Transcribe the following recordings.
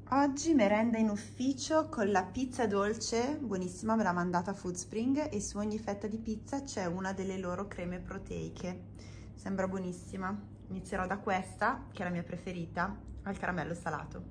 Oggi merenda in ufficio con la pizza dolce, buonissima, me l'ha mandata Foodspring, e su ogni fetta di pizza c'è una delle loro creme proteiche. Sembra buonissima. Inizierò da questa, che è la mia preferita, al caramello salato.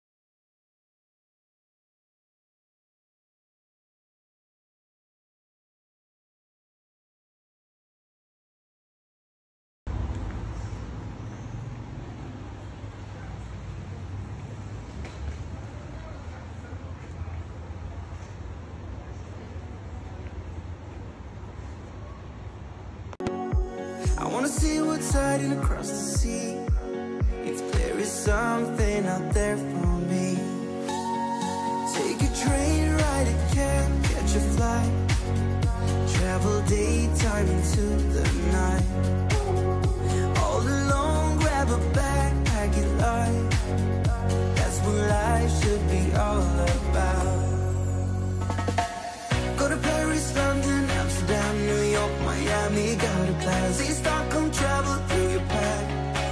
I wanna see what's hiding across the sea. If there is something out there for me. Take a train, ride a cab, catch a flight. Travel daytime into the night. All alone, grab a backpack and light. That's what life should be all about. Go to Paris, London, Amsterdam, New York, Miami, got a plan. See Stockholm, travel through your pack.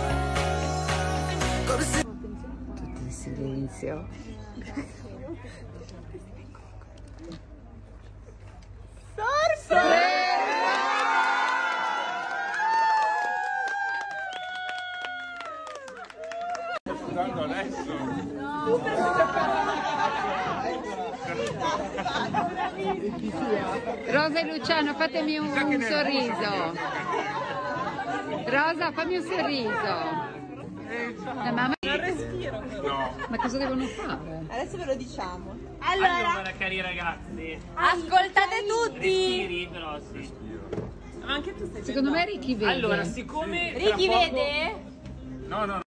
Go to Tutto in silenzio. Rosa e Luciano, fatemi un sorriso. Rosa, fammi un sorriso. La mamma... Non respiro. No. Ma cosa devono fare? Adesso ve lo diciamo. Allora, cari ragazzi, Ascoltate tutti. respiri però sì. Ma anche tu stai Secondo me Ricky vede. Allora, siccome Ricky tra poco... vede? No.